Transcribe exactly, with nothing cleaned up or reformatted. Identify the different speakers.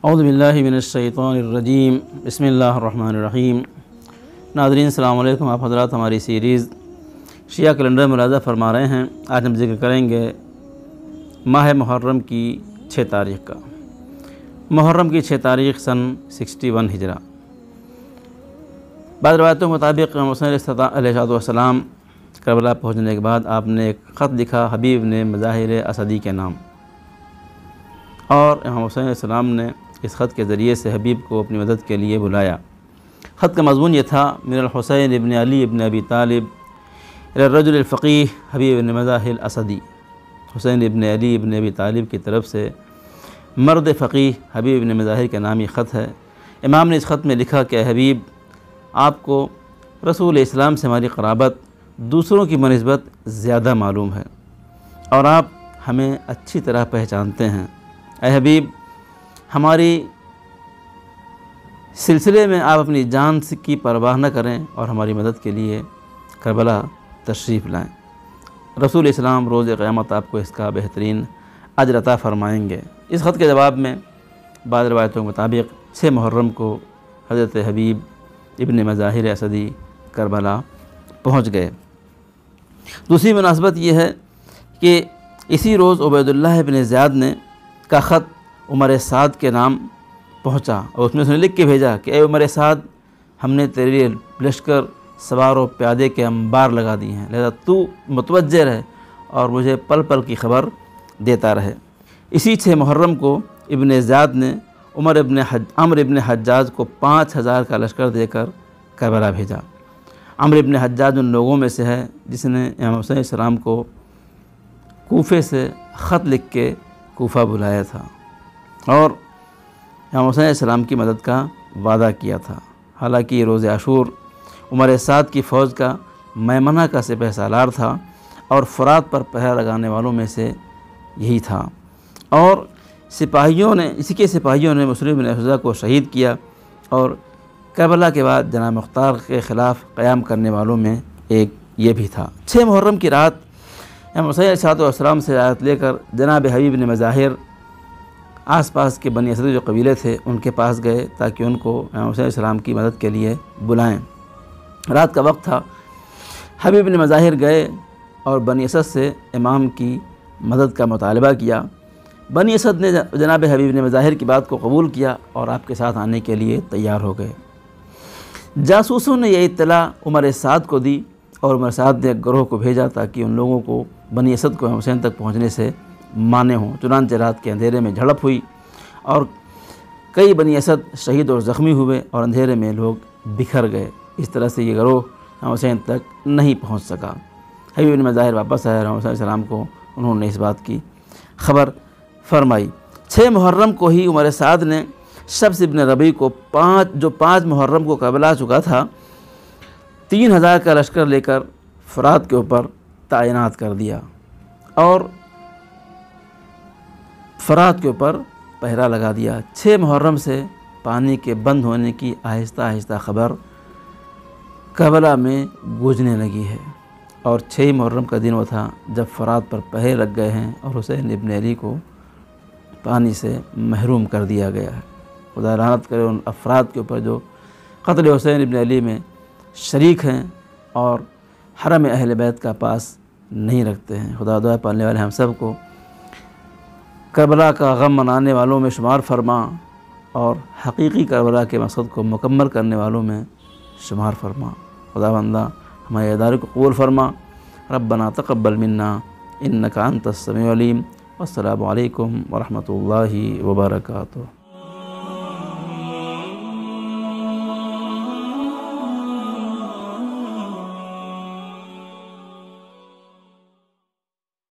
Speaker 1: اعوذ باللہ من الشیطان الرجیم بسم اللہ الرحمن الرحیم۔ ناظرین السلام علیکم، آپ حضرات ہماری سیریز شیعہ کیلنڈر ملاحظہ فرما رہے ہیں۔ آج ہم ذکر کریں گے ماہ محرم کی چھ تاریخ کا۔ محرم کی چھ تاریخ سن سکسٹی ون ہجرہ۔ بعض روایتوں کے مطابق امام حسین علیہ السلام کربلا پہنچنے کے بعد آپ نے ایک خط لکھا حبیب نے مظاہر اسدی کے نام، اور امام حسین علیہ السلام نے اس خط کے ذریعے سے حبیب کو اپنی مدد کے لیے بلایا۔ خط کا مضمون یہ تھا: من الحسین ابن علی ابن ابی طالب الی الرجل الفقیہ حبیب بن مظاہر اسدی۔ حسین ابن علی ابن ابی طالب کی طرف سے مرد فقیہ حبیب بن مظاہر کے نامی خط ہے۔ امام نے اس خط میں لکھا کہ اے حبیب، آپ کو رسول اسلام سے ہماری قرابت دوسروں کی بنسبت زیادہ معلوم ہے، اور آپ ہمیں اچھی طرح پہچانتے ہیں۔ اے حبیب، ہماری سلسلے میں آپ اپنی جان کی پرواہ نہ کریں اور ہماری مدد کے لیے کربلا تشریف لائیں۔ رسول اسلام روز قیامت آپ کو اس کا بہترین اجر عطا فرمائیں گے۔ اس خط کے جواب میں بعض روایتوں کے مطابق چھ محرم کو حضرت حبیب ابن مظاہر اسدی کربلا پہنچ گئے۔ دوسری مناسبت یہ ہے کہ اسی روز عبید اللہ ابن زیاد نے کا خط عمر سعد کے نام پہنچا، اور اس میں اس نے لکھ کے بھیجا کہ اے عمر سعد، ہم نے تیرے لیے لشکر سوار و پیادے کے انبار لگا دیے ہیں، لہذا تو متوجہ رہے اور مجھے پل پل کی خبر دیتا رہے۔ اسی چھ محرم کو ابن زیاد نے عمر ابن حج عمرو ابن حجاج کو پانچ ہزار کا لشکر دے کر کربلا بھیجا۔ عمرو ابن حجاج ان لوگوں میں سے ہے جس نے امام حسین علیہ السلام کو کوفے سے خط لکھ کے کوفہ بلایا تھا اور امام حسین علیہ السلام کی مدد کا وعدہ کیا تھا۔ حالانکہ یہ روز عاشور عمر سعد کی فوج کا میمنہ کا سپہ سالار تھا اور فرات پر پہرا لگانے والوں میں سے یہی تھا، اور سپاہیوں نے اسی کے سپاہیوں نے مسلم بن حفصہ کو شہید کیا، اور کربلا کے بعد جناب مختار کے خلاف قیام کرنے والوں میں ایک یہ بھی تھا۔ چھ محرم کی رات امام حسین علیہ السلام سے رعایت لے کر جناب حبیب بن مظاہر آس پاس کے بنی اسد جو قبیلے تھے ان کے پاس گئے تاکہ ان کو امام حسین علیہ السلام کی مدد کے لیے بلائیں۔ رات کا وقت تھا، حبیب بن مظاہر گئے اور بنی اسد سے امام کی مدد کا مطالبہ کیا۔ بنی اسد نے جناب حبیب بن مظاہر کی بات کو قبول کیا اور آپ کے ساتھ آنے کے لیے تیار ہو گئے۔ جاسوسوں نے یہ اطلاع عمر سعد کو دی، اور عمر سعد نے ایک گروہ کو بھیجا تاکہ ان لوگوں کو بنی اسد کو امام حسین تک پہنچنے سے مانے ہوں۔ چنانچہ رات کے اندھیرے میں جھڑپ ہوئی اور کئی بنی اسد شہید اور زخمی ہوئے، اور اندھیرے میں لوگ بکھر گئے۔ اس طرح سے یہ گروہ امام حسین تک نہیں پہنچ سکا۔ حبیب بن مظاہر واپس آئے اور امام حسین علیہ السلام کو انہوں نے اس بات کی خبر فرمائی۔ چھ محرم کو ہی عمر سعد نے شبس ابن ربیع کو پانچ جو پانچ محرم کو کربلا چکا تھا، تین ہزار کا لشکر لے کر فرات کے اوپر تعینات کر دیا اور فرات کے اوپر پہرا لگا دیا۔ چھ محرم سے پانی کے بند ہونے کی آہستہ آہستہ خبر کربلا میں گونجنے لگی ہے، اور چھ محرم کا دن وہ تھا جب فرات پر پہرے لگ گئے ہیں اور حسین ابن علی کو پانی سے محروم کر دیا گیا ہے۔ خدا رحمت کرے ان افراد کے اوپر جو قتل حسین ابن علی میں شریک ہیں اور حرم اہل بیت کا پاس نہیں رکھتے ہیں۔ خدا دعا پالنے والے ہم سب کو کربلا کا غم منانے والوں میں شمار فرما، اور حقیقی کربلا کے مقصد کو مکمل کرنے والوں میں شمار فرما۔ خدا بندہ ہمارے ادارے کو قبول فرما۔ ربنا تقبل منا انک انت السمیع العلیم۔ والسلام علیکم ورحمۃ اللہ وبرکاتہ۔